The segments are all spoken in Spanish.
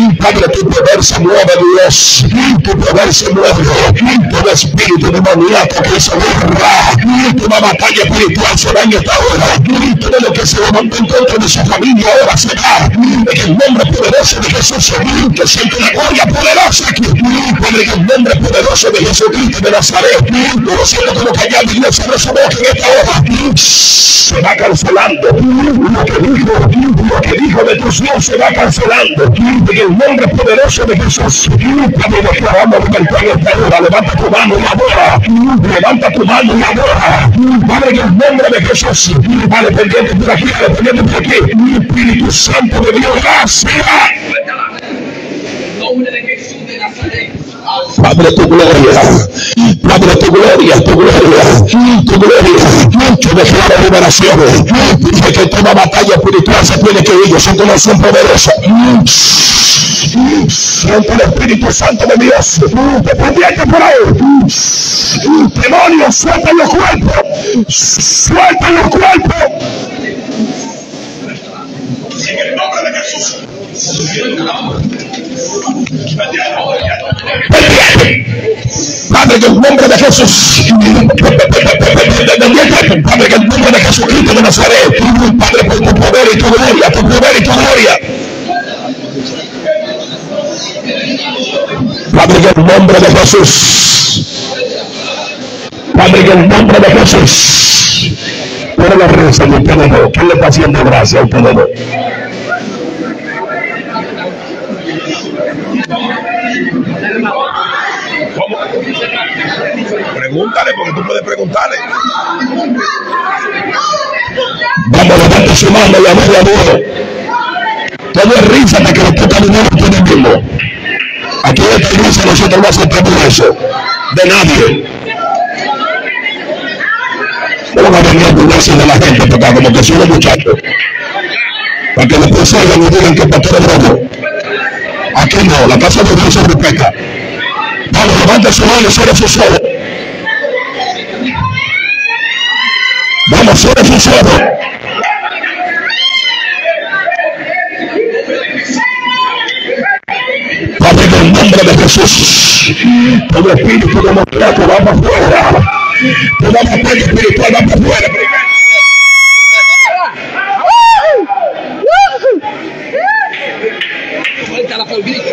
Padre, tu poder se mueve, Dios. Tu poder se mueve. Todo espíritu demoníaco que se borra. Toda batalla espiritual se va en esta hora. Todo lo que se levanta en contra de su familia ahora se va. En el nombre poderoso de Jesús. Que siente la gloria poderosa aquí. Padre, en el nombre poderoso de Jesucristo de Nazaret. Yo lo siento como callado y Dios sobre su boca en esta hora. Se va cancelando. Lo que dijo de tus Dios se va cancelando. En el nombre poderoso de Jesús. Padre, declaramos libertad en esta hora. Levanta tu mano y adora. Levanta tu mano y adora. Padre, en el nombre de Jesús. Padre, pendiente por aquí, pendiente por aquí. Espíritu Santo de Dios, gracias. Nombre de Jesús de Nazaret. Padre, tu gloria, Padre, tu gloria, tu gloria, tu gloria. Yo declaro liberaciones. Dice que toda batalla espiritual se tiene que ir. Yo siento una unción poderosa. Siento el Espíritu Santo de Dios. Dependiente por ahí. Demonios, sueltan los cuerpos. Sueltan los cuerpos. En el nombre de Jesús. Padre, en el nombre de Jesús. Padre, en el nombre de Jesucristo de Nazaret. Padre, por tu poder y tu gloria, tu poder y tu gloria. Padre, en el nombre de Jesús. Padre, en el nombre de Jesús. Pero la reza y el poder. ¿Quién le está haciendo gracia al poder? Pregúntale, porque tú puedes preguntarle. Vamos a levantar su mano y amor a Dios. Todo es risa de que le toca dinero a usted mismo. Aquí en esta iglesia nosotros no aceptamos eso de nadie. No van a venir a burlarse de la gente, porque como que son los muchachos, para que después salgan y digan que el pastor es loco. Aquí no, la casa de Dios se respeta. Vamos, levante su mano y cierre sus ojos. Vamos, cierre sus ojos. Padre, en el nombre de Jesús, todo espíritu de maltrato va para afuera. Toda batalla espiritual va para afuera. Suéltala por grito.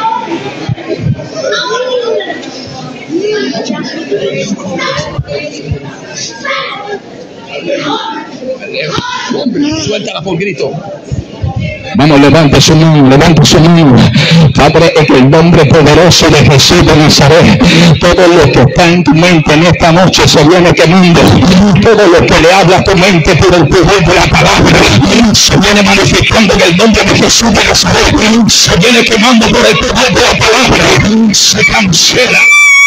Suéltala por grito. Vamos, levante su mano, levante su mano. Padre, en el nombre poderoso de Jesús de Nazaret, todo lo que está en tu mente en esta noche se viene quemando. Todo lo que le habla a tu mente por el poder de la palabra se viene manifestando en el nombre de Jesús de Nazaret. Se viene quemando por el poder de la palabra. Se cancela.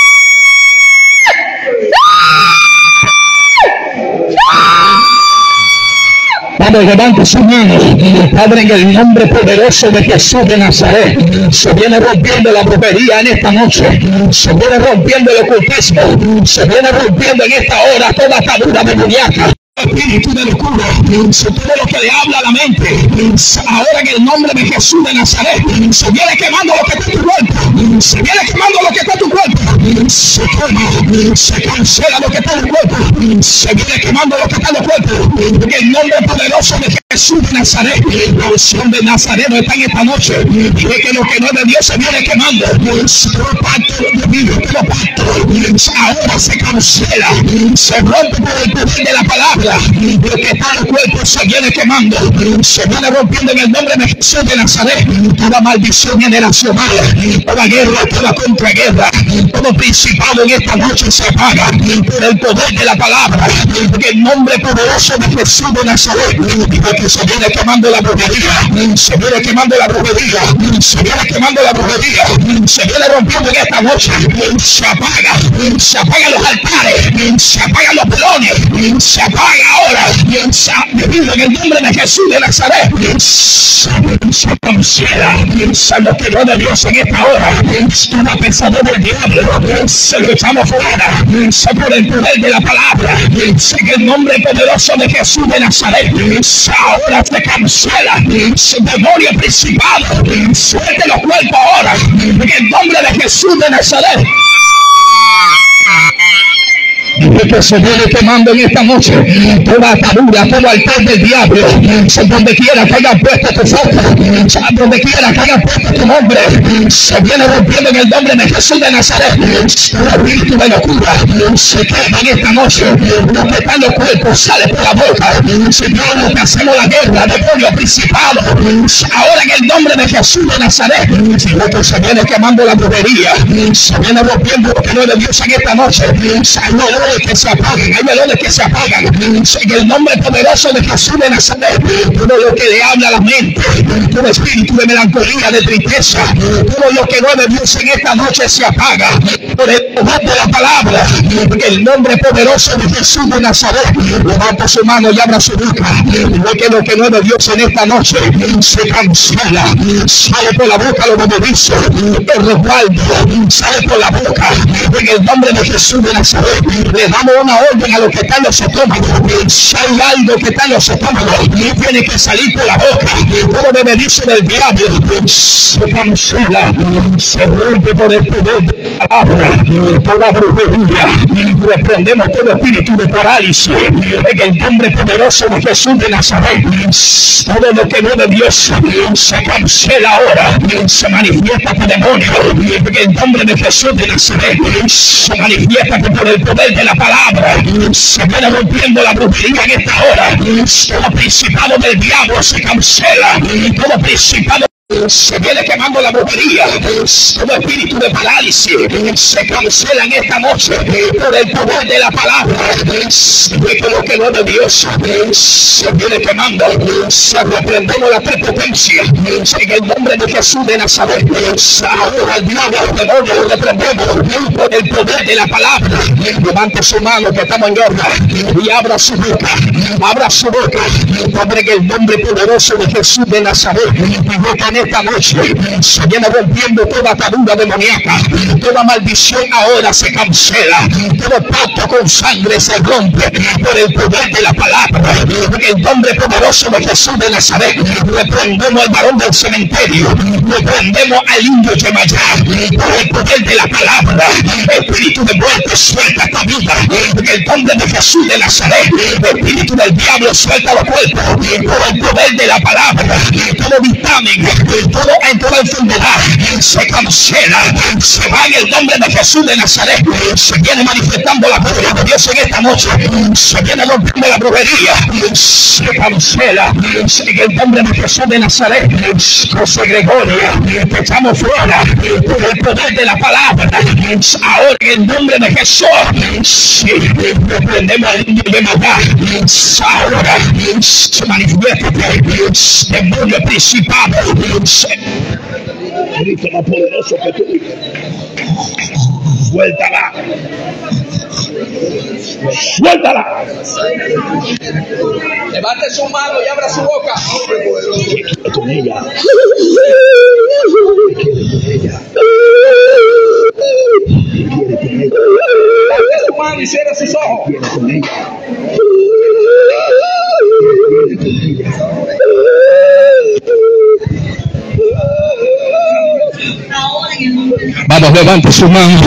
Padre, levante su mano. Padre, en el nombre poderoso de Jesús de Nazaret, se viene rompiendo la brujería en esta noche. Se viene rompiendo el ocultismo. Se viene rompiendo en esta hora toda atadura demoníaca. Espíritu de locura, todo lo que le habla a la mente, ahora en el nombre de Jesús de Nazaret, se viene quemando lo que está en tu cuerpo, se viene quemando lo que está en tu cuerpo, se quema, se cancela lo que está en tu cuerpo, se viene quemando lo que está en el cuerpo, en el nombre poderoso de Jesús de Nazaret. La unción de Nazareno está en esta noche, y que lo que no es de Dios se viene quemando, todo pacto de Dios, todo pacto, ahora se cancela, se rompe por el poder de la palabra. Lo que está en el cuerpo se viene quemando, se viene rompiendo en el nombre de Jesús de Nazaret. Toda maldición generacional, toda guerra, toda contraguerra, todo principado en esta noche se apaga por el poder de la palabra. En el nombre poderoso de Jesús de Nazaret, porque se viene quemando la brujería, se viene quemando la brujería, se viene quemando la brujería, se viene rompiendo en esta noche. Se apagan los altares, se apagan los pelones, se apaga ahora, debido en el nombre de Jesús de Nazaret, se cancela, lo que no de Dios en esta hora, toda pesadilla del diablo, se lo echamos fuera, por el poder de la palabra, en el nombre poderoso de Jesús de Nazaret, ahora se cancela. Demonio principado, suelte los cuerpos ahora en el nombre de Jesús de Nazaret. Que se viene quemando en esta noche toda atadura, todo altar del diablo, donde quiera que haya puesto tu foto, donde quiera que haya puesto tu nombre, se viene rompiendo en el nombre de Jesús de Nazaret. Todo espíritu de locura se quema en esta noche. Lo que está en los cuerpos sale por la boca. Señor, lo que hacemos la guerra, demonio principado, ahora en el nombre de Jesús de Nazaret. Señor, se viene quemando la brujería, se viene rompiendo lo que no es de Dios en esta noche. Que se apagan, hay velones que se apagan en el nombre poderoso de Jesús de Nazaret. Todo lo que le habla a la mente, todo espíritu de melancolía, de tristeza, todo lo que no es de Dios en esta noche se apaga por el poder de la palabra. En el nombre poderoso de Jesús de Nazaret, levanta su mano y abra su boca. Lo que no es de Dios en esta noche se cancela, sale por la boca lo que dice, el resguardo sale por la boca en el nombre de Jesús de Nazaret. Le damos una orden a lo que está en los estómagos. Si hay algo que está en los estómagos, tiene que salir por la boca. Todo beneficio del diablo se cancela, se rompe por el poder de la palabra. Toda brujería, reprendemos todo espíritu de parálisis en el nombre poderoso de Jesús de Nazaret. Todo lo que no es de Dios se cancela ahora, se manifiesta por demonio en el nombre de Jesús de Nazaret. Se manifiesta por el poder de la palabra, se viene rompiendo la brujería en esta hora. Todo principado del diablo se cancela, todo principado se viene quemando la brujería, todo espíritu de parálisis se cancela en esta noche por el poder de la palabra. De lo que no es de Dios se viene quemando, se reprendemos la prepotencia en el nombre de Jesús de Nazaret. Ahora el diablo, el demonio, lo reprendemos por el poder de la palabra. Levante su mano que estamos en guerra y abra su boca, abra su boca. Padre, en el nombre poderoso de Jesús de Nazaret, esta noche se viene rompiendo toda atadura demoníaca, toda maldición ahora se cancela, todo pacto con sangre se rompe por el poder de la palabra. En el nombre poderoso de Jesús de Nazaret, reprendemos al varón del cementerio, reprendemos al indio Yemayá por el poder de la palabra. Espíritu de muerte, suelta esta vida en el nombre de Jesús de Nazaret. Espíritu del diablo, suelta los cuerpos por el poder de la palabra. Todo dictamen, toda enfermedad se cancela, se va en el nombre de Jesús de Nazaret. Se viene manifestando la gloria de Dios en esta noche, se viene rompiendo la brujería, se cancela en el nombre de Jesús de Nazaret. José Gregorio, te echamos fuera por el poder de la palabra. Ahora en el nombre de Jesús, reprendemos al indio de maldad. Ahora se manifiesta demonio principado. Cristo más poderoso que tú. Suéltala. Suéltala. Levante su mano y abra su boca. Quiere con ella. Levante su mano y cierre sus ojos. Quiere con ella. Vamos, levante su mano.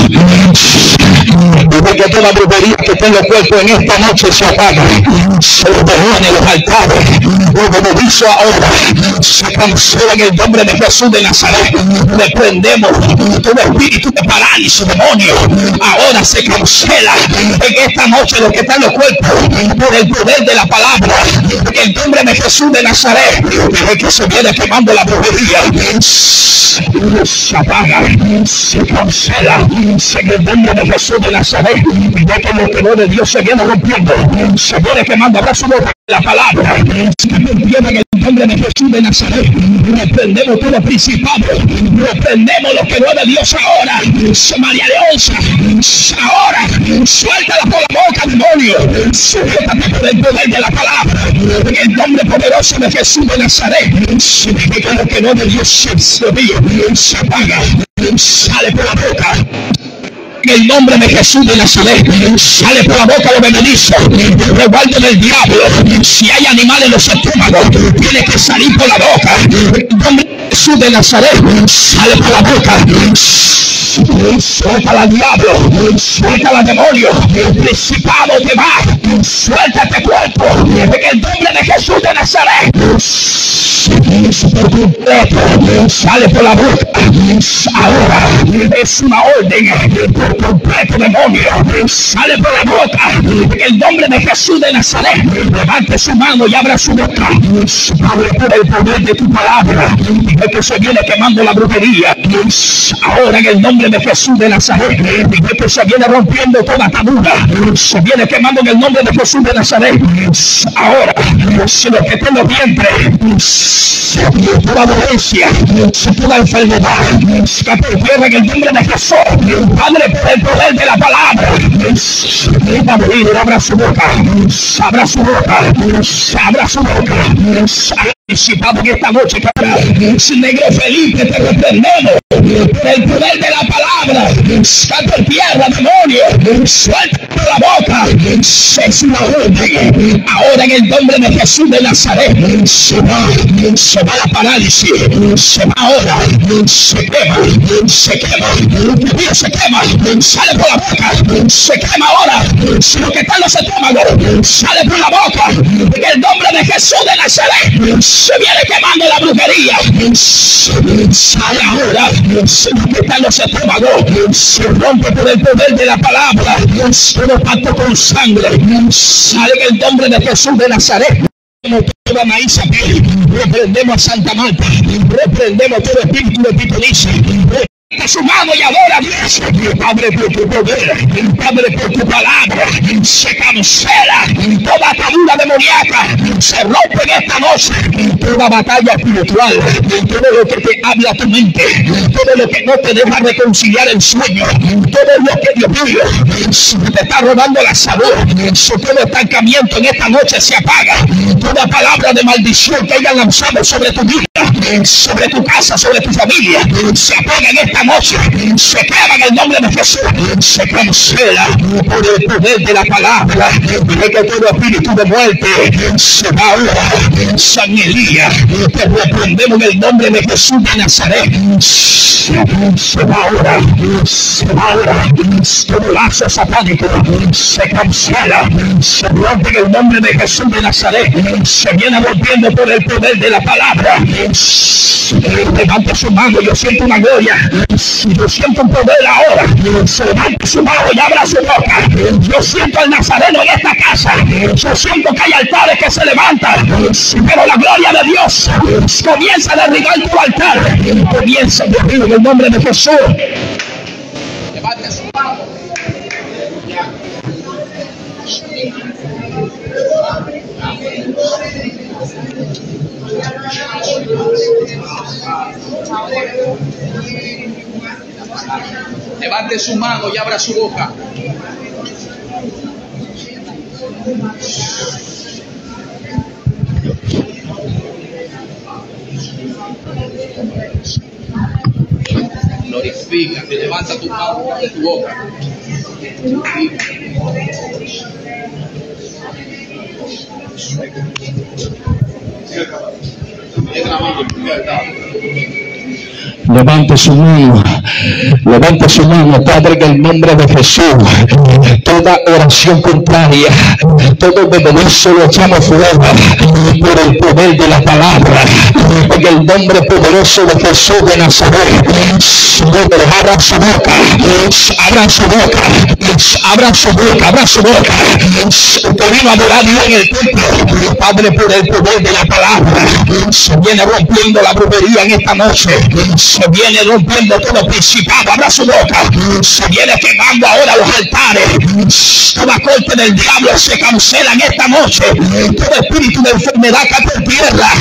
Que toda brujería que tenga el cuerpo en esta noche se apaga, se ordena en los altares. Como dice ahora, se cancela en el nombre de Jesús de Nazaret. Reprendemos todo espíritu de parálisis, demonio. Ahora se cancela en esta noche lo que está en los cuerpos por el poder de la palabra. En el nombre de Jesús de Nazaret, desde que se viene quemando la brujería, se apaga, se cancela en el nombre de Jesús de Nazaret. Y ya que los temores de Dios se viene rompiendo, se viene quemando, habrá su boca la palabra, se viene en el nombre de Jesús de Nazaret. Reprendemos todo principado, reprendemos lo que no es de Dios ahora. María Leonza, ahora suéltala por la boca, demonio, suéltate por el poder de la palabra. En el nombre poderoso de Jesús de Nazaret, significa lo que no es de Dios se apaga, sale por la boca. En el nombre de Jesús de Nazaret. Sale por la boca lo bendice. Reguardo del diablo. Si hay animales en los estómagos, tiene que salir por la boca. El nombre de Jesús de Nazaret. Sale por la boca. Suelta al diablo, suelta al demonio, principado te va, suelta este cuerpo, en el nombre de Jesús de Nazaret. Por completo, sale por la boca. Ahora es una orden por completo, demonio. Sale por la boca, en el nombre de Jesús de Nazaret. Levante su mano y abra su boca. Padre, por el poder de tu palabra, que se viene quemando la brujería. Ahora en el nombre de Jesús de Nazaret, que se viene rompiendo toda atadura, se viene quemando en el nombre de Jesús de Nazaret. Ahora, si lo que te lo vientre, toda dolencia, toda enfermedad, que por tierra en el nombre de Jesús, Padre, por el poder de la palabra. Abra su boca, abra su boca, abra su boca. Participado en esta noche, negro Felipe, te reprendemos por el poder de la palabra. Está por tierra, demonio, suelta por la boca. Es una orden. Ahora en el nombre de Jesús de Nazaret, se va la parálisis, se va ahora, se quema, se quema, sale por la boca, se quema ahora. Si lo que está en los estómagos, sale por la boca, en el nombre de Jesús de Nazaret. Se viene quemando la brujería. Sale ahora. Lo que está en los estómagos se rompe por el poder de la palabra. Todo pacto con sangre sale en el nombre de Jesús de Nazaret. Toda maíz a pie, reprendemos a Santa Marta, reprendemos todo espíritu de pitoniza. A su mano y adora a Dios. Padre, por tu poder, Padre, por tu palabra, se cancela toda atadura demoníaca, se rompe en esta noche toda batalla espiritual, todo lo que te habla tu mente, todo lo que no te deja reconciliar el sueño, todo lo que, Dios mío, te está robando la salud, todo estancamiento en esta noche se apaga, toda palabra de maldición que hayan lanzado sobre tu vida, sobre tu casa, sobre tu familia, se apaga en esta noche, se quema en el nombre de Jesús, se cancela por el poder de la palabra, de que todo espíritu de muerte se va ahora. San Elías, te reprendemos en el nombre de Jesús de Nazaret, se va ahora, todo lazo satánico se cancela, se rompe en el nombre de Jesús de Nazaret, se viene rompiendo por el poder de la palabra. Levante su mano, yo siento una gloria, yo siento un poder ahora. Se levante su mano y abra su boca. Yo siento al Nazareno en esta casa, yo siento que hay altares que se levantan, pero la gloria de Dios comienza a derribar tu altar, comienza a derribar en el nombre de Jesús. Levante su mano. Levante su mano y abra su boca. Glorifica, levanta tu mano de tu boca. Levante su mano, Padre, en el nombre de Jesús. Toda oración contraria, todo demonio lo echamos fuera por el poder de la palabra, en el nombre poderoso de Jesús de Nazaret. Abra su boca, abra su boca, abra su boca, abra su boca. Usted vino a adorar a Dios en el templo, Padre, por el poder de la palabra. Se viene rompiendo la brujería en esta noche, se viene rompiendo todo principado, abra su boca, se viene quemando ahora los altares, toda corte del diablo se cancela en esta noche, todo espíritu de enfermedad cae por tierra.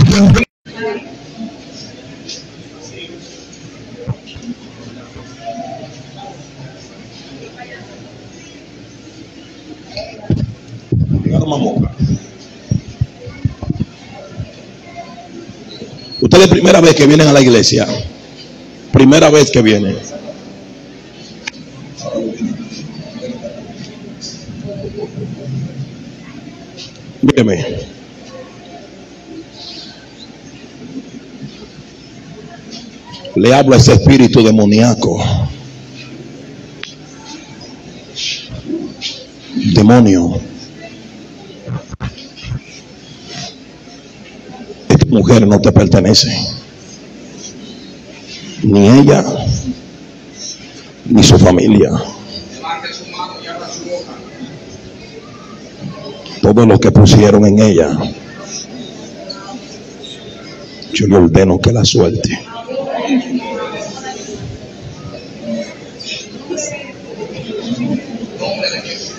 Ustedes es primera vez que vienen a la iglesia, primera vez que vienen. Míreme. Le hablo a ese espíritu demoníaco. Demonio. Esta mujer no te pertenece. Ni ella, ni su familia. Levante su mano y abra su boca. Todo lo que pusieron en ella, yo le ordeno que la suelte. Nombre de Jesús.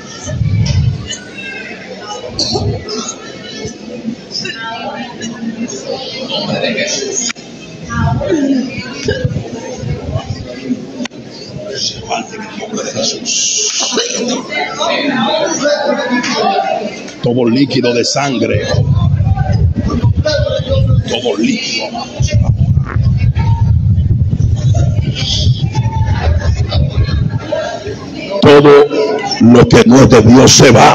Nombre de Jesús. Nombre de Jesús. Todo líquido de sangre, todo líquido, todo lo que no es de Dios se va.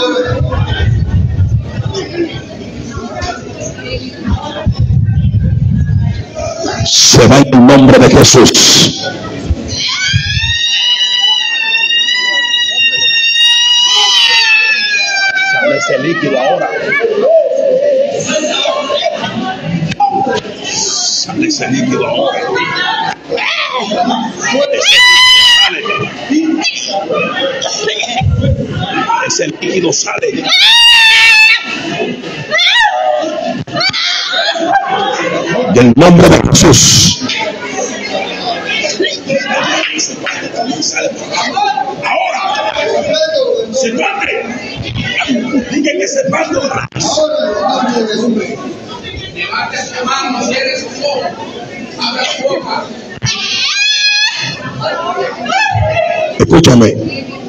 Se va en el nombre de Jesús. Sale ese líquido ahora. Sale ese líquido ahora. Ese líquido sale. Del nombre de Jesús. Ahora se parte. Diga que se parte. Levante su mano, cierre sus ojos. Abra su boca. Escúchame.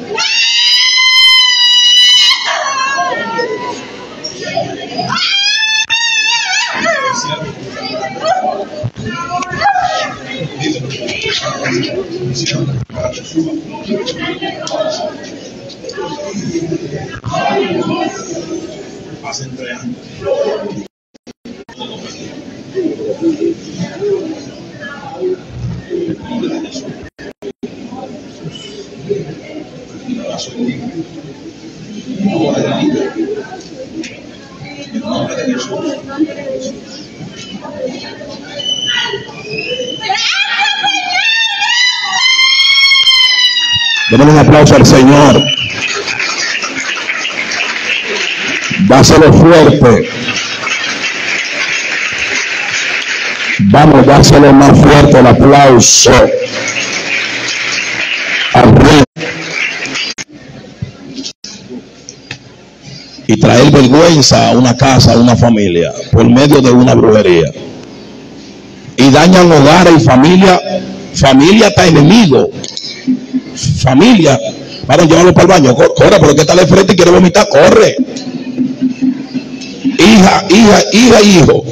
Demos un aplauso al Señor. Dáselo fuerte. Vamos, dáselo más fuerte el aplauso al Rey. Y traer vergüenza a una casa, a una familia, por medio de una brujería. Y dañan hogares y familia hasta enemigo. Familia, para llevarlo para el baño, corre, porque está de frente y quiere vomitar, corre. Hija, hijo.